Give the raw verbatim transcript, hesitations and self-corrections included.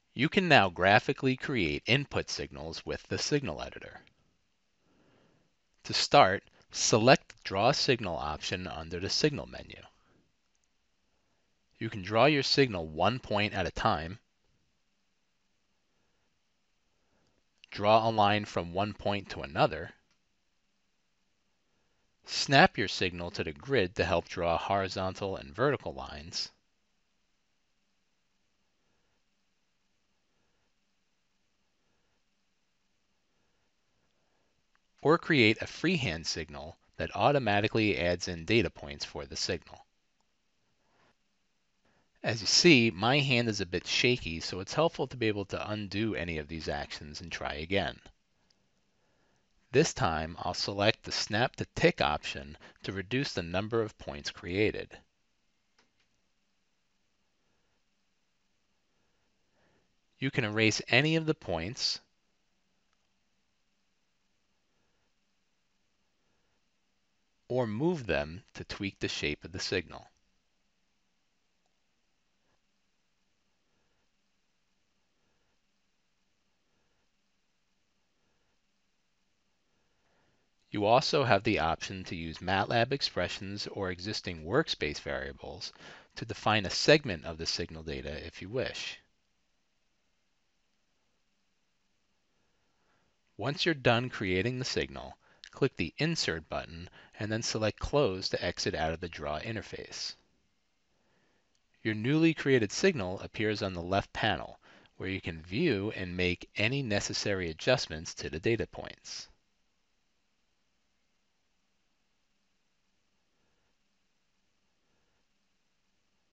You can now graphically create input signals with the signal editor. To start, select the Draw Signal option under the Signal menu. You can draw your signal one point at a time, draw a line from one point to another, snap your signal to the grid to help draw horizontal and vertical lines, or create a freehand signal that automatically adds in data points for the signal. As you see, my hand is a bit shaky, so it's helpful to be able to undo any of these actions and try again. This time, I'll select the Snap to Tick option to reduce the number of points created. You can erase any of the points or move them to tweak the shape of the signal. You also have the option to use MATLAB expressions or existing workspace variables to define a segment of the signal data if you wish. Once you're done creating the signal, click the Insert button and then select Close to exit out of the Draw interface. Your newly created signal appears on the left panel, where you can view and make any necessary adjustments to the data points.